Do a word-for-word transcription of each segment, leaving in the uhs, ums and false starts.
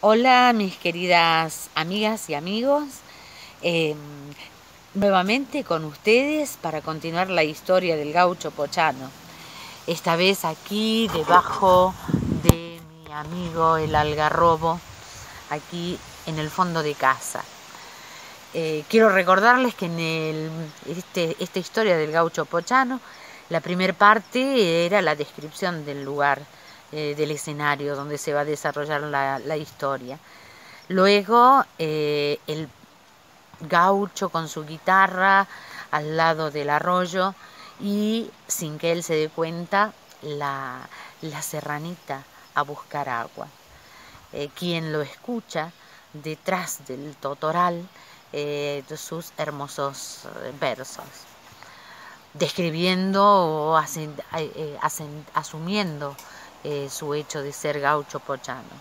Hola mis queridas amigas y amigos, eh, nuevamente con ustedes para continuar la historia del gaucho pochano. Esta vez aquí debajo de mi amigo el algarrobo, aquí en el fondo de casa. Eh, quiero recordarles que en el, este, esta historia del gaucho pochano, la primera parte era la descripción del lugar, eh, del escenario donde se va a desarrollar la, la historia. Luego eh, el gaucho con su guitarra al lado del arroyo y sin que él se dé cuenta la, la serranita a buscar agua. Eh, quien lo escucha detrás del totoral eh, de sus hermosos versos, describiendo o hacen, eh, hacen, asumiendo eh, su hecho de ser gaucho pochano.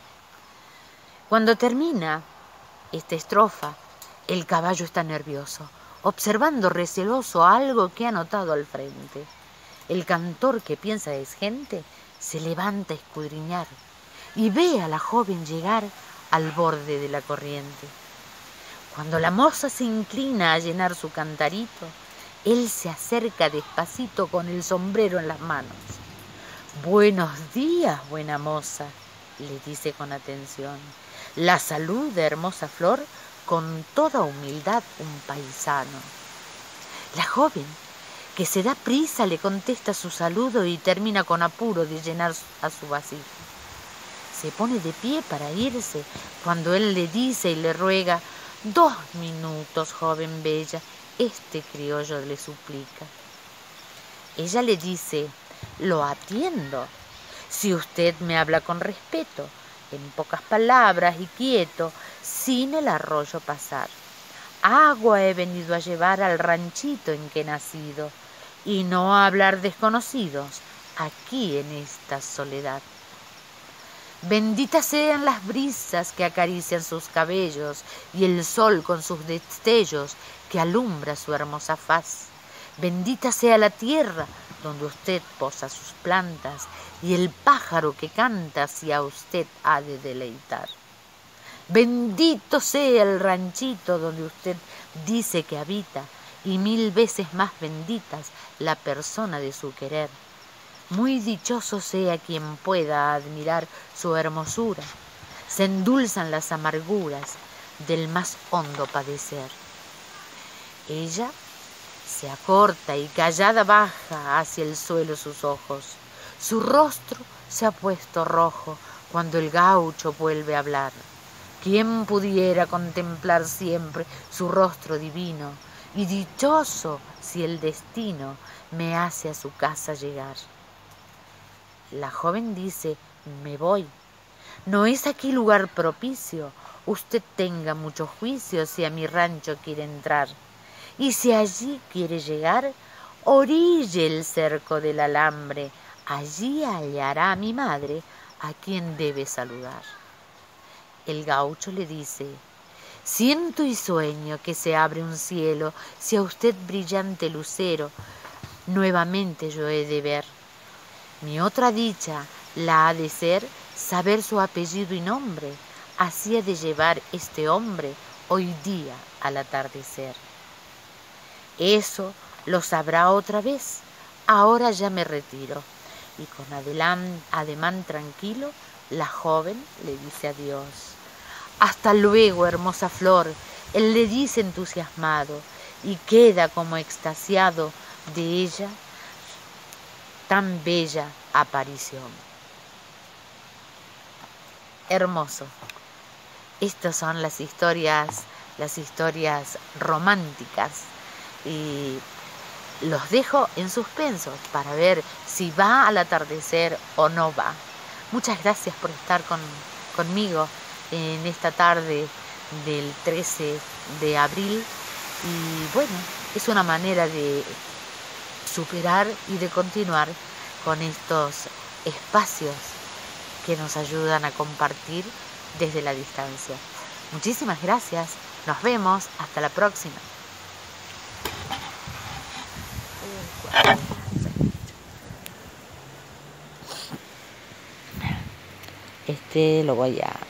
Cuando termina esta estrofa, el caballo está nervioso, observando receloso algo que ha notado al frente. El cantor, que piensa es gente, se levanta a escudriñar y ve a la joven llegar al borde de la corriente. Cuando la moza se inclina a llenar su cantarito, él se acerca despacito con el sombrero en las manos. «Buenos días, buena moza», le dice con atención. «La salud de hermosa flor, con toda humildad un paisano». La joven, que se da prisa, le contesta su saludo y termina con apuro de llenar a su vasija. Se pone de pie para irse cuando él le dice y le ruega: «Dos minutos, joven bella», este criollo le suplica. Ella le dice: «Lo atiendo, si usted me habla con respeto, en pocas palabras y quieto, sin el arroyo pasar. Agua he venido a llevar al ranchito en que he nacido, y no a hablar desconocidos aquí en esta soledad. Benditas sean las brisas que acarician sus cabellos y el sol con sus destellos que alumbra su hermosa faz. Bendita sea la tierra donde usted posa sus plantas y el pájaro que canta si a usted ha de deleitar. Bendito sea el ranchito donde usted dice que habita y mil veces más benditas la persona de su querer. Muy dichoso sea quien pueda admirar su hermosura. Se endulzan las amarguras del más hondo padecer». Ella se acorta y callada baja hacia el suelo sus ojos. Su rostro se ha puesto rojo cuando el gaucho vuelve a hablar. ¿Quién pudiera contemplar siempre su rostro divino? Y dichoso si el destino me hace a su casa llegar. La joven dice: «Me voy. No es aquí lugar propicio. Usted tenga mucho juicio si a mi rancho quiere entrar. Y si allí quiere llegar, orille el cerco del alambre. Allí hallará a mi madre, a quien debe saludar». El gaucho le dice: «Siento y sueño que se abre un cielo, si a usted brillante lucero nuevamente yo he de ver. Mi otra dicha la ha de ser saber su apellido y nombre, así ha de llevar este hombre hoy día al atardecer». «Eso lo sabrá otra vez. Ahora ya me retiro». Y con ademán, ademán tranquilo, la joven le dice adiós. «Hasta luego, hermosa flor», él le dice entusiasmado, y queda como extasiado de ella tan bella aparición. Hermoso. Estas son las historias, las historias románticas, y los dejo en suspenso para ver si va al atardecer o no va. Muchas gracias por estar con, conmigo en esta tarde del trece de abril, y bueno, es una manera de superar y de continuar con estos espacios que nos ayudan a compartir desde la distancia. Muchísimas gracias, nos vemos, hasta la próxima. Este lo voy a